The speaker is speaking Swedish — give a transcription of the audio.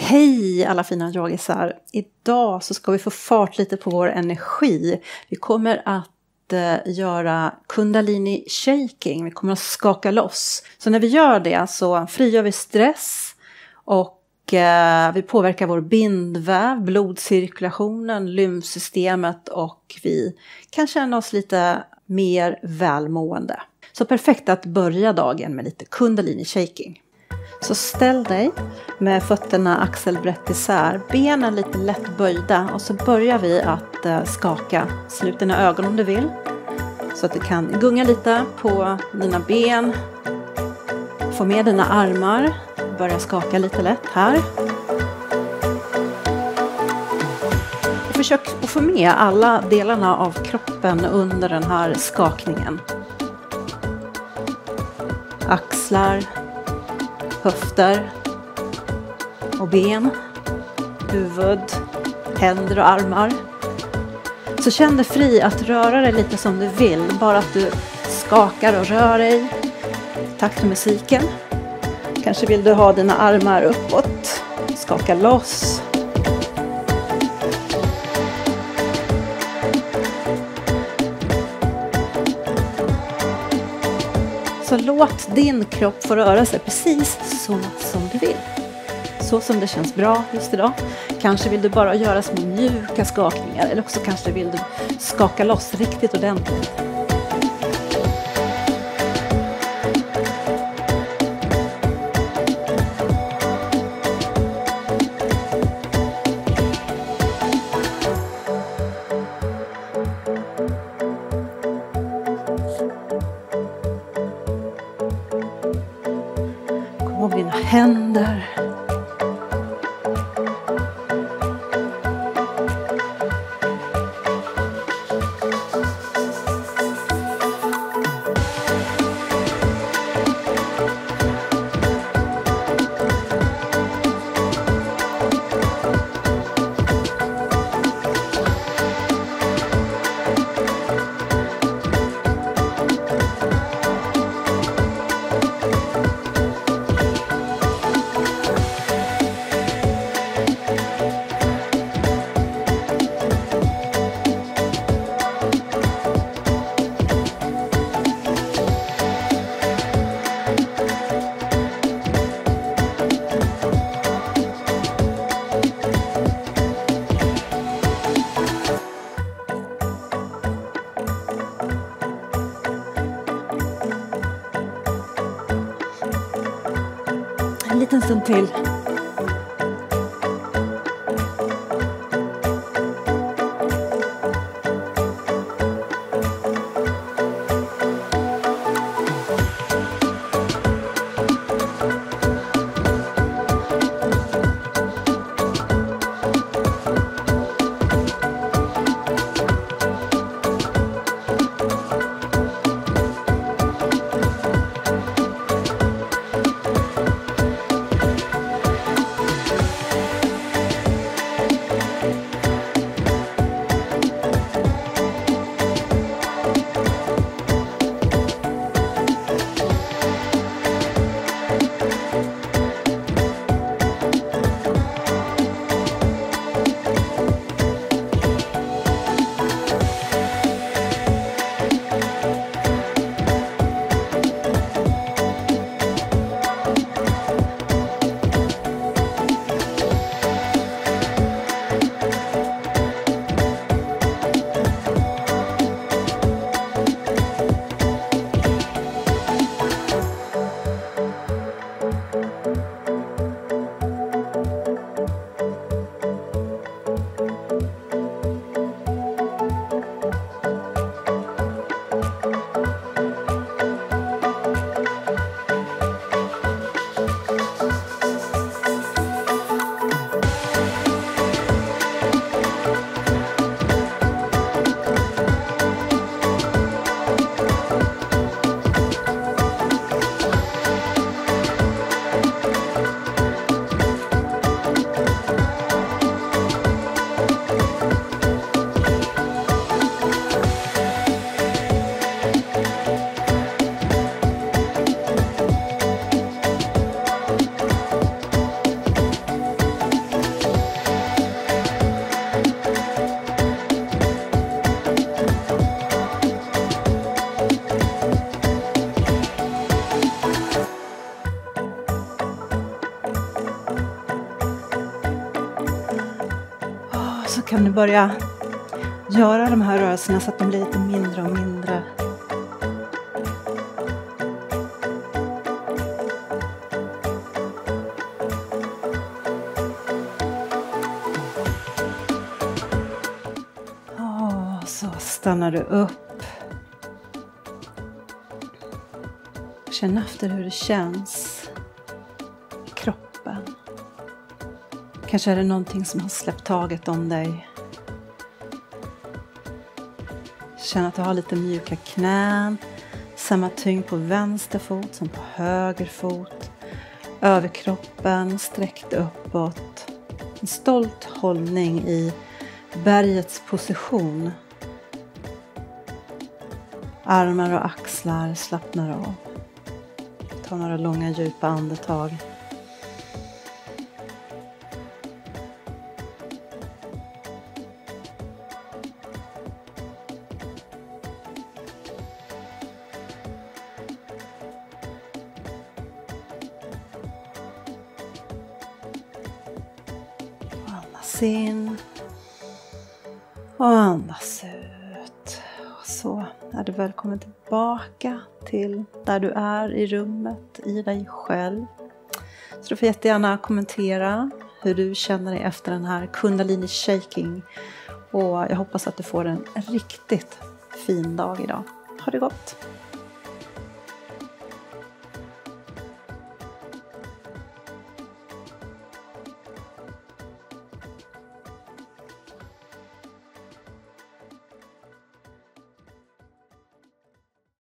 Hej alla fina yogisar! Idag så ska vi få fart lite på vår energi. Vi kommer att göra kundalini shaking. Vi kommer att skaka loss. Så när vi gör det så frigör vi stress och vi påverkar vår bindväv, blodcirkulationen, lymfsystemet och vi kan känna oss lite mer välmående. Så perfekt att börja dagen med lite kundalini shaking. Så ställ dig med fötterna axelbrett isär, benen lite lätt böjda och så börjar vi att skaka. Slut dina ögon om du vill så att du kan gunga lite på dina ben. Få med dina armar, börja skaka lite lätt här. Och försök att få med alla delarna av kroppen under den här skakningen. Axlar, höfter och ben, huvud, händer och armar. Så känn dig fri att röra dig lite som du vill. Bara att du skakar och rör dig i takt med musiken. Kanske vill du ha dina armar uppåt. Skaka loss. Så låt din kropp få röra sig precis så som du vill. Så som det känns bra just idag. Kanske vill du bara göra små mjuka skakningar. Eller också kanske vill du skaka loss riktigt ordentligt. Kom ihåg dina händer. En liten stund till. så kan du börja göra de här rörelserna så att de blir lite mindre och mindre. Så stannar du upp. Känn efter hur det känns i kroppen. Kanske är det någonting som har släppt taget om dig. Känn att du har lite mjuka knän. Samma tyngd på vänster fot som på höger fot. Överkroppen sträckt uppåt. En stolt hållning i bergets position. Armar och axlar slappnar av. Ta några långa djupa andetag. Andas in. Och andas ut. Och så är du välkommen tillbaka till där du är i rummet, i dig själv. Så du får jättegärna kommentera hur du känner dig efter den här Kundalini shaking. Och jag hoppas att du får en riktigt fin dag idag. Ha det gott!